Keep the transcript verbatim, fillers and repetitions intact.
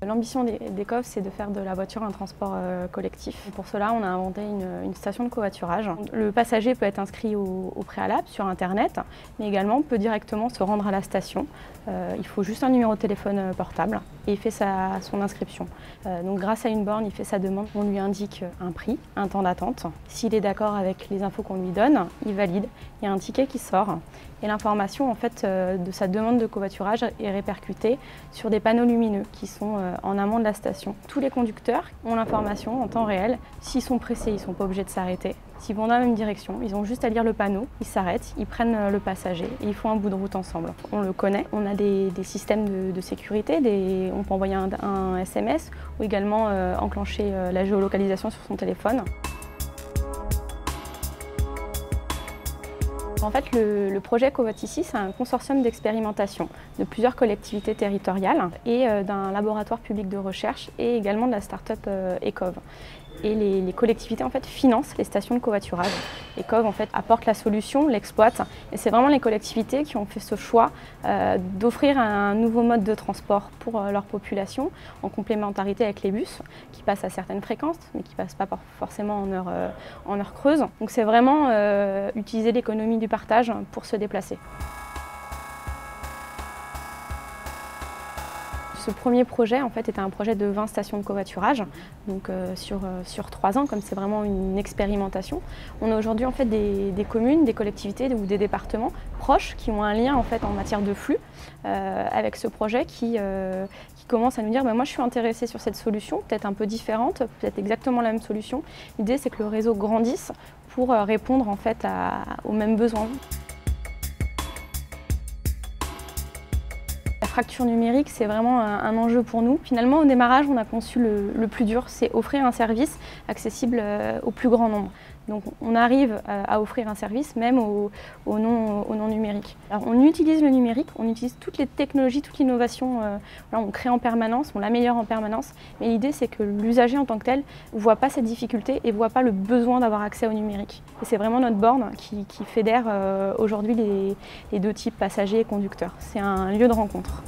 L'ambition d'Ecov, c'est de faire de la voiture un transport euh, collectif. Et pour cela, on a inventé une, une station de covoiturage. Le passager peut être inscrit au, au préalable sur Internet, mais également peut directement se rendre à la station. Euh, il faut juste un numéro de téléphone portable et il fait sa, son inscription. Euh, donc grâce à une borne, il fait sa demande. On lui indique un prix, un temps d'attente. S'il est d'accord avec les infos qu'on lui donne, il valide. Il y a un ticket qui sort et l'information en fait, euh, de sa demande de covoiturage est répercutée sur des panneaux lumineux qui sont euh, en amont de la station. Tous les conducteurs ont l'information en temps réel. S'ils sont pressés, ils ne sont pas obligés de s'arrêter. S'ils vont dans la même direction, ils ont juste à lire le panneau, ils s'arrêtent, ils prennent le passager et ils font un bout de route ensemble. On le connaît, on a des, des systèmes de, de sécurité, des, on peut envoyer un, un S M S ou également euh, enclencher euh, la géolocalisation sur son téléphone. En fait, le, le projet Covot ici, c'est un consortium d'expérimentation de plusieurs collectivités territoriales et euh, d'un laboratoire public de recherche et également de la start-up euh, Ecov. Et les, les collectivités en fait, financent les stations de covoiturage. Ecov en fait, apporte la solution, l'exploite. Et c'est vraiment les collectivités qui ont fait ce choix euh, d'offrir un nouveau mode de transport pour euh, leur population, en complémentarité avec les bus, qui passent à certaines fréquences, mais qui ne passent pas forcément en heure, euh, en heure creuse. Donc c'est vraiment euh, utiliser l'économie du partage pour se déplacer. Ce premier projet en fait, était un projet de vingt stations de covoiturage, donc euh, sur, euh, sur trois ans, comme c'est vraiment une expérimentation. On a aujourd'hui en fait, des, des communes, des collectivités ou des départements proches qui ont un lien en, fait, en matière de flux euh, avec ce projet qui, euh, qui commence à nous dire bah, « moi je suis intéressée sur cette solution, peut-être un peu différente, peut-être exactement la même solution ». L'idée c'est que le réseau grandisse pour euh, répondre en fait, à, aux mêmes besoins. La fracture numérique, c'est vraiment un enjeu pour nous. Finalement, au démarrage, on a conçu le, le plus dur, c'est offrir un service accessible au plus grand nombre. Donc on arrive à offrir un service même au, au, non, au non numérique. Alors, on utilise le numérique, on utilise toutes les technologies, toute l'innovation, euh, voilà, on crée en permanence, on l'améliore en permanence, mais l'idée c'est que l'usager en tant que tel ne voit pas cette difficulté et ne voit pas le besoin d'avoir accès au numérique. Et c'est vraiment notre borne qui, qui fédère euh, aujourd'hui les, les deux types, passagers et conducteurs. C'est un lieu de rencontre.